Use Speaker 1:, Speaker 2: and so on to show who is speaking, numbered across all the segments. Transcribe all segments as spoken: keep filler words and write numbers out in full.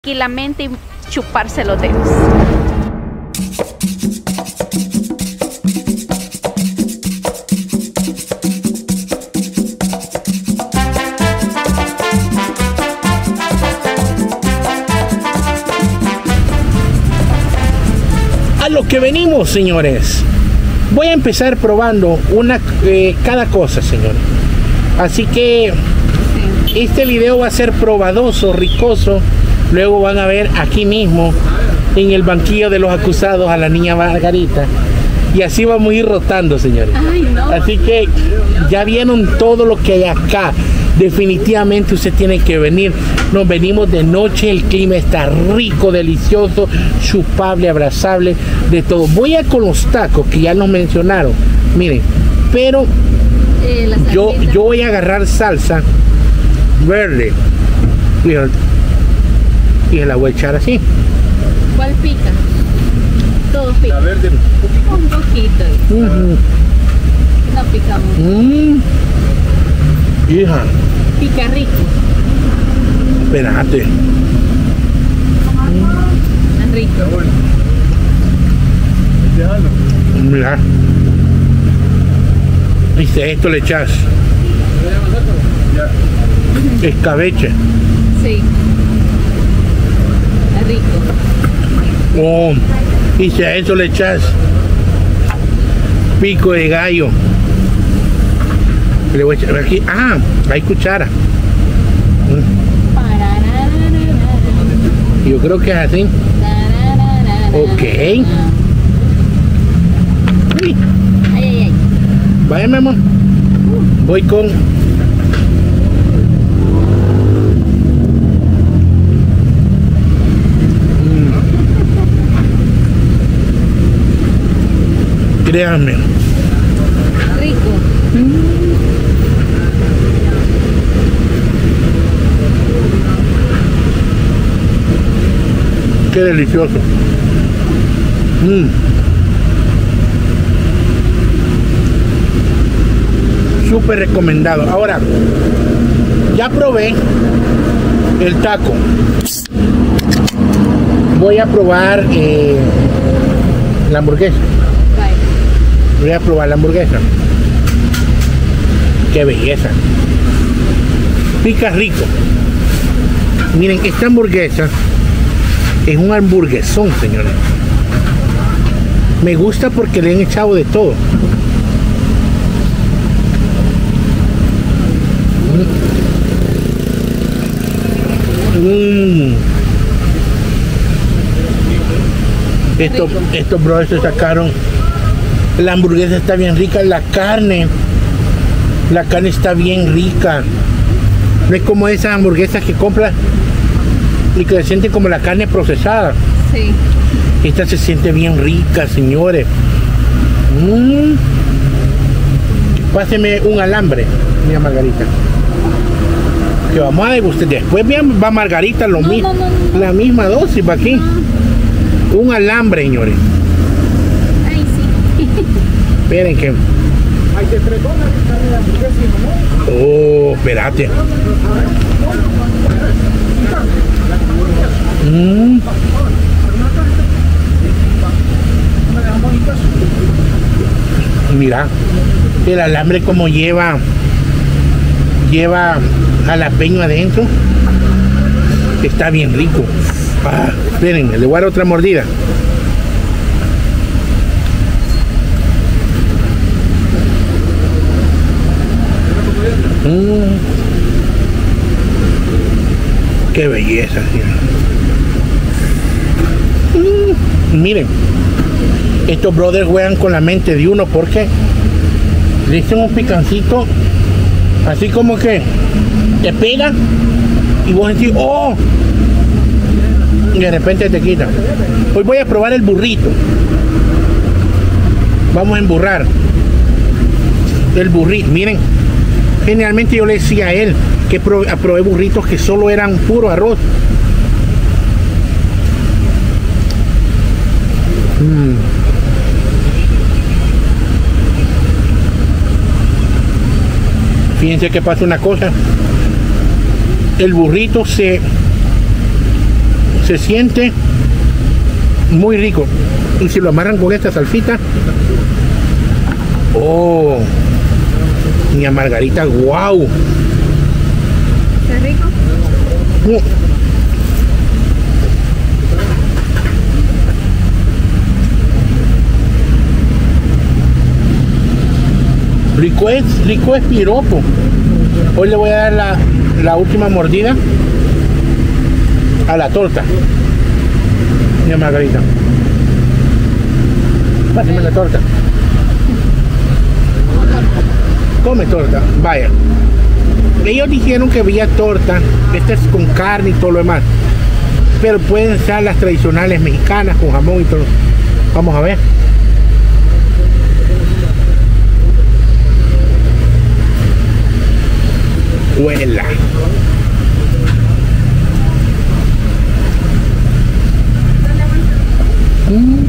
Speaker 1: tranquilamente y chuparse los dedos.
Speaker 2: A lo que venimos, señores. Voy a empezar probando una eh, cada cosa, señores. Así que este video va a ser probadoso, ricoso. Luego van a ver aquí mismo, en el banquillo de los acusados, a la niña Margarita. Y así vamos a ir rotando, señores.
Speaker 1: Ay, no.
Speaker 2: Así que ya vieron todo lo que hay acá. Definitivamente usted tiene que venir. Nos venimos de noche, el clima está rico, delicioso, chupable, abrazable, de todo. Voy a con los tacos que ya nos mencionaron. Miren, pero
Speaker 1: Eh, la
Speaker 2: yo,
Speaker 1: salsita.
Speaker 2: yo voy a agarrar salsa verde. Miren, y se la voy a echar así.
Speaker 1: ¿Cuál pica? Todo pica.
Speaker 2: La verde.
Speaker 1: Un poquito.
Speaker 2: Uh-huh.
Speaker 1: No pica mucho.
Speaker 2: Mm. Hija,
Speaker 1: Pica rico.
Speaker 2: espérate.
Speaker 1: Es rico.
Speaker 2: Mira. Dice, esto le echas escabeche.
Speaker 1: Sí. Es rico.
Speaker 2: Oh, dice, a eso le echas pico de gallo. Le voy a echar aquí. Ah, hay cuchara. Yo creo que es así. Ok. Uy,
Speaker 1: Ay, ay, ay.
Speaker 2: vaya, mi amor. Voy con. Mm. Créanme.
Speaker 1: Rico.
Speaker 2: Qué delicioso. Mm. Súper recomendado. Ahora, ya probé el taco. Voy a probar eh, la hamburguesa.
Speaker 1: Vale.
Speaker 2: Voy a probar la hamburguesa. Qué belleza. Pica rico. Miren, esta hamburguesa es un hamburguesón, señores. Me gusta porque le han echado de todo. Mm. Estos, estos brothers se sacaron. La hamburguesa está bien rica. La carne. La carne está bien rica. No es como esas hamburguesas que compras y que se siente como la carne procesada.
Speaker 1: Sí.
Speaker 2: Esta se siente bien rica, señores. Mm. Páseme un alambre, mira Margarita. Que vamos a degustar. Después bien, va Margarita lo
Speaker 1: No,
Speaker 2: mismo.
Speaker 1: no, no, no.
Speaker 2: La misma dosis para aquí.
Speaker 1: No.
Speaker 2: Un alambre, señores.
Speaker 1: Ay, sí.
Speaker 2: Esperen que. Oh, espérate. Mm. Mira, el alambre como lleva lleva jalapeño adentro. Está bien rico. Ah, esperen, le voy a dar otra mordida. Mm. Qué belleza, tío. Mm. Miren, estos brothers juegan con la mente de uno porque le echan un picancito así como que te pega y vos decís, oh, y de repente te quita. Hoy voy a probar el burrito. Vamos a emburrar el burrito. Miren, generalmente yo le decía a él que pro- probé burritos que solo eran puro arroz. Mm. Fíjense que pasa una cosa. El burrito se Se siente muy rico. Y si lo amarran con esta salsita, oh, mi margarita, wow.
Speaker 1: ¿Está rico?
Speaker 2: Mm. Rico es, rico es piropo. Hoy le voy a dar la, la última mordida a la torta. Mira, Margarita. Pásame la torta. Come torta, vaya. Ellos dijeron que había torta, esta es con carne y todo lo demás. Pero pueden ser las tradicionales mexicanas con jamón y todo. Vamos a ver. Huela. Mm.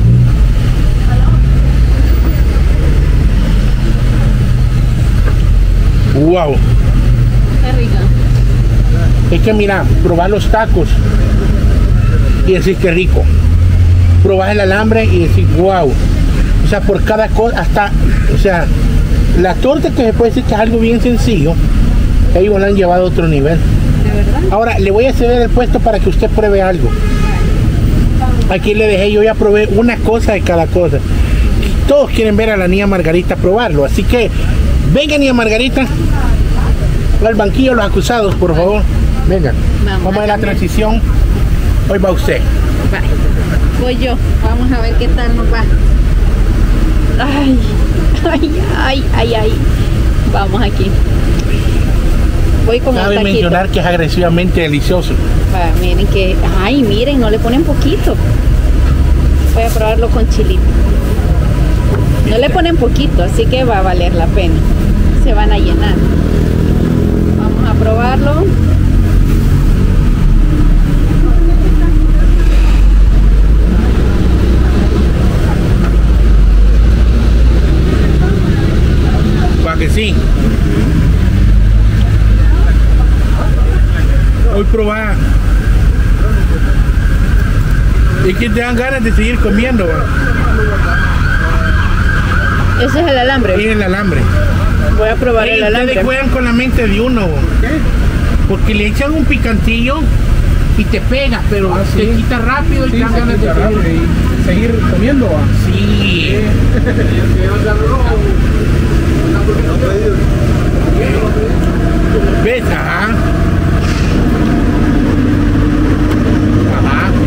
Speaker 2: Wow.
Speaker 1: Está rica.
Speaker 2: Es que mira, probar los tacos y decir que rico. Probar el alambre y decir wow. O sea, por cada cosa, hasta, o sea, la torta que se puede decir que es algo bien sencillo, ellos la han llevado a otro nivel.
Speaker 1: ¿De verdad?
Speaker 2: Ahora, le voy a ceder el puesto para que usted pruebe algo. Aquí le dejé, yo ya probé una cosa de cada cosa. Todos quieren ver a la niña Margarita probarlo, así que venga, niña Margarita, al banquillo los acusados, por favor. Venga,
Speaker 1: Vamos,
Speaker 2: vamos a la
Speaker 1: también.
Speaker 2: transición. Hoy va usted.
Speaker 1: Vale. Voy yo. Vamos a ver qué tal nos va. Ay, ay, ay, ay, ay. Vamos aquí. Voy con el
Speaker 2: Cabe
Speaker 1: taquito.
Speaker 2: mencionar que es agresivamente delicioso.
Speaker 1: Va, miren que, ay, miren, no le ponen poquito. Voy a probarlo con chilito. No le ponen poquito, así que va a valer la pena. Se van a llenar. Vamos a probarlo.
Speaker 2: ¿Para que sí? Hoy probar. Y que te dan ganas de seguir comiendo. ¿Va?
Speaker 1: Ese es el alambre.
Speaker 2: Y el alambre.
Speaker 1: Voy a probar
Speaker 2: Ey,
Speaker 1: el
Speaker 2: ustedes
Speaker 1: alambre.
Speaker 2: juegan con la mente de uno. Porque le echan un picantillo y te pega, pero
Speaker 3: Ah,
Speaker 2: te
Speaker 3: sí.
Speaker 2: quita rápido y
Speaker 3: Sí,
Speaker 2: te dan
Speaker 3: se
Speaker 2: ganas de
Speaker 3: quita
Speaker 2: seguir.
Speaker 3: rápido y seguir comiendo. ¿Va?
Speaker 2: Sí. ¿Ves? Ajá. Ajá.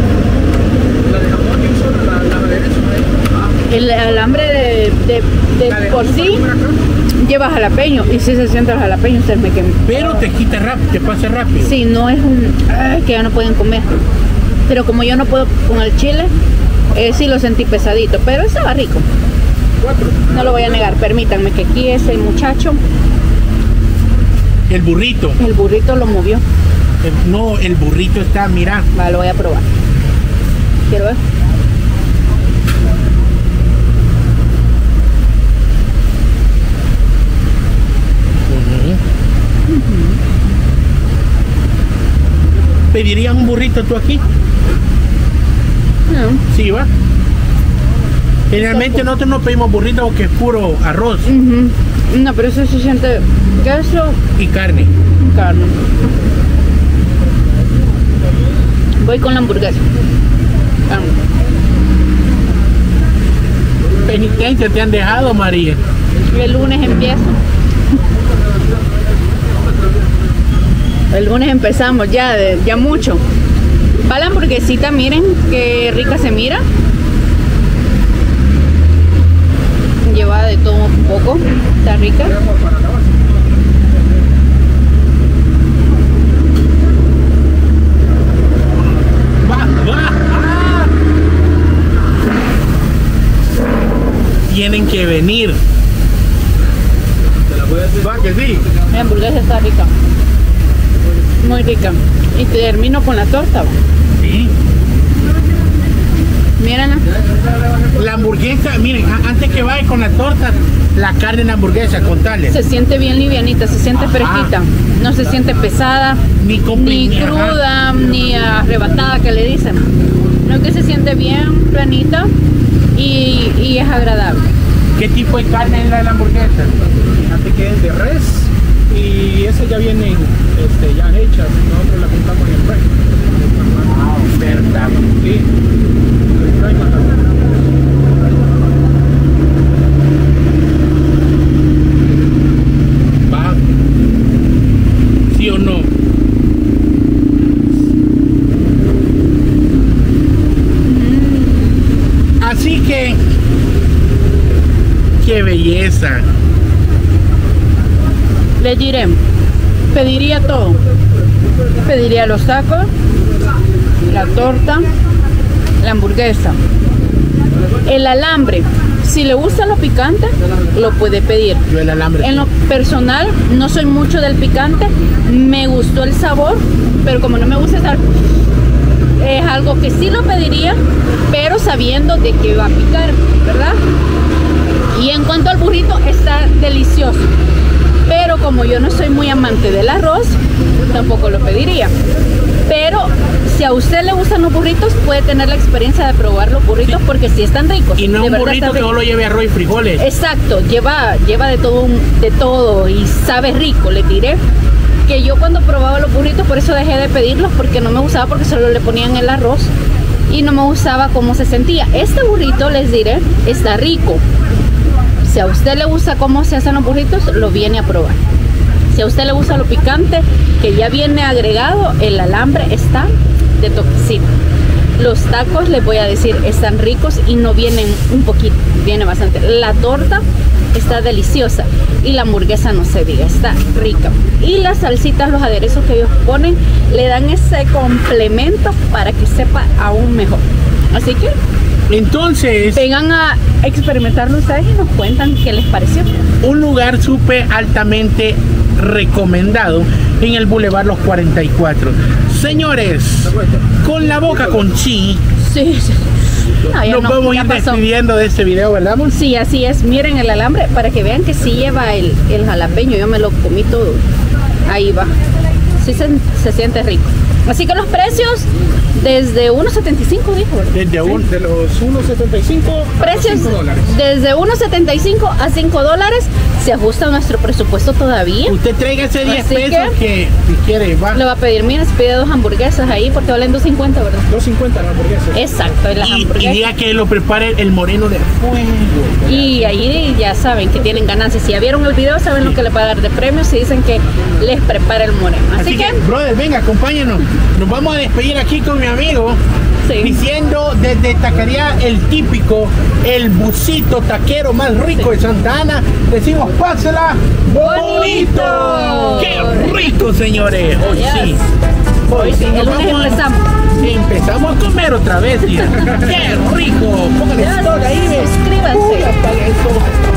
Speaker 1: El alambre de, de, de por sí lleva jalapeño. Y si se siente el jalapeño, se me quema.
Speaker 2: Pero te quita rápido, te pasa rápido.
Speaker 1: Sí, no es un ay, que ya no pueden comer. Pero como yo no puedo con el chile, eh, sí lo sentí pesadito, pero estaba rico. No lo voy a negar, permítanme que aquí ese muchacho,
Speaker 2: El burrito.
Speaker 1: el burrito lo movió.
Speaker 2: El- no, el burrito está, mira.
Speaker 1: Va, lo voy a probar. Quiero ver.
Speaker 2: ¿Pedirías un burrito tú aquí?
Speaker 1: No.
Speaker 2: Sí, va. Generalmente nosotros no pedimos burrito porque es puro arroz
Speaker 1: Ujú. No, pero eso se siente queso
Speaker 2: y carne.
Speaker 1: y carne. Voy con la hamburguesa. Carne.
Speaker 2: Penitencia te han dejado, María.
Speaker 1: El lunes empiezo. El lunes empezamos ya, de- ya mucho. Va la hamburguesita, miren qué rica se mira. Lleva de todo un poco, está rica.
Speaker 2: Va, va. ¡Ah! Tienen que venir. Va que sí.
Speaker 1: La hamburguesa está rica. Muy rica. Y termino con la torta.
Speaker 2: Sí.
Speaker 1: Mírenla.
Speaker 2: La hamburguesa, miren, a- antes que vaya con la torta, la carne en la hamburguesa, contale.
Speaker 1: Se siente bien livianita, se siente
Speaker 2: Ajá.
Speaker 1: fresquita. No se siente pesada,
Speaker 2: Ni
Speaker 1: ni
Speaker 2: comprimida,
Speaker 1: cruda, ni arrebatada que le dicen. No, que se siente bien planita y, y es agradable.
Speaker 2: ¿Qué tipo de carne es la de la hamburguesa?
Speaker 3: Fíjate que es de res y esas ya vienen este, ya hechas. Nosotros la compramos en el res.
Speaker 2: Ah, oferta.
Speaker 3: Sí. No hay más.
Speaker 2: Va. ¿Sí o no? Así que, qué belleza.
Speaker 1: Les diré, pediría todo. Pediría los tacos, la torta, la hamburguesa, el alambre. Si le gusta lo picante, lo puede pedir.
Speaker 2: Yo el alambre.
Speaker 1: En lo personal, no soy mucho del picante. Me gustó el sabor, pero como no me gusta estar, es algo que sí lo pediría, pero sabiendo de que va a picar, ¿verdad? Y en cuanto al burrito, está delicioso. Pero como yo no soy muy amante del arroz, tampoco lo pediría. Pero si a usted le gustan los burritos, puede tener la experiencia de probar los burritos porque sí están ricos.
Speaker 2: Y no
Speaker 1: de
Speaker 2: un
Speaker 1: verdad
Speaker 2: burrito
Speaker 1: están
Speaker 2: que
Speaker 1: ricos.
Speaker 2: solo lleve arroz y frijoles.
Speaker 1: Exacto, lleva, lleva de todo, un- de todo y sabe rico. Le diré que yo cuando probaba los burritos, por eso dejé de pedirlos porque no me gustaba porque solo le ponían el arroz y no me gustaba cómo se sentía. Este burrito, les diré, está rico. Si a usted le gusta cómo se hacen los burritos, lo viene a probar. Si a usted le gusta lo picante, que ya viene agregado, el alambre está de toquecito. Los tacos, les voy a decir, están ricos y no vienen un poquito, viene bastante. La torta está deliciosa y la hamburguesa no se diga, está rica. Y las salsitas, los aderezos que ellos ponen, le dan ese complemento para que sepa aún mejor. Así que
Speaker 2: Entonces,
Speaker 1: vengan a experimentarlo ustedes y nos cuentan qué les pareció.
Speaker 2: un lugar súper altamente recomendado en el Boulevard Los cuarenta y cuatro. Señores, con la boca con chi,
Speaker 1: Sí, sí. No, ya
Speaker 2: nos
Speaker 1: no,
Speaker 2: vamos a
Speaker 1: ya
Speaker 2: ir
Speaker 1: pasó.
Speaker 2: despidiendo de este video, ¿verdad, amor?
Speaker 1: Sí, así es. Miren el alambre para que vean que sí lleva el, el jalapeño. Yo me lo comí todo. Ahí va. Sí se, se siente rico. Así que los precios desde uno setenta y cinco, dijo, ¿verdad?
Speaker 2: Desde un...
Speaker 3: Sí, de los uno setenta y cinco a
Speaker 1: Precios
Speaker 3: cinco dólares.
Speaker 1: desde uno setenta y cinco a cinco dólares. Se ajusta a nuestro presupuesto todavía.
Speaker 2: Usted traiga ese diez
Speaker 1: Así
Speaker 2: pesos que, si quiere, va.
Speaker 1: Le va a pedir, mira, se pide dos hamburguesas ahí porque valen dos cincuenta, ¿verdad?
Speaker 3: dos cincuenta la hamburguesa.
Speaker 1: Exacto, y las
Speaker 2: Y, y
Speaker 1: hamburguesas.
Speaker 2: diga que lo prepare el moreno de fuego.
Speaker 1: Y ahí ya saben que tienen ganancias. Si ya vieron el video, saben lo que le va a dar de premios y dicen que les prepara el moreno. Así,
Speaker 2: Así
Speaker 1: que,
Speaker 2: que, brother, venga, acompáñanos. Nos vamos a despedir aquí con mi amigo.
Speaker 1: sí.
Speaker 2: Diciendo desde Taquería El Típico, el busito taquero más rico de Santa Ana, decimos pásela bonito.
Speaker 1: Bonito.
Speaker 2: ¡Qué rico, señores! Hoy
Speaker 1: Yes.
Speaker 2: sí. Hoy sí.
Speaker 1: El
Speaker 2: Nos
Speaker 1: lunes
Speaker 2: vamos a-
Speaker 1: empezamos.
Speaker 2: Empezamos a comer otra vez, tía. ¡Qué rico! Póngale
Speaker 1: Ya,
Speaker 2: todo ahí, ve.
Speaker 1: suscríbanse.
Speaker 2: Uy, apague eso.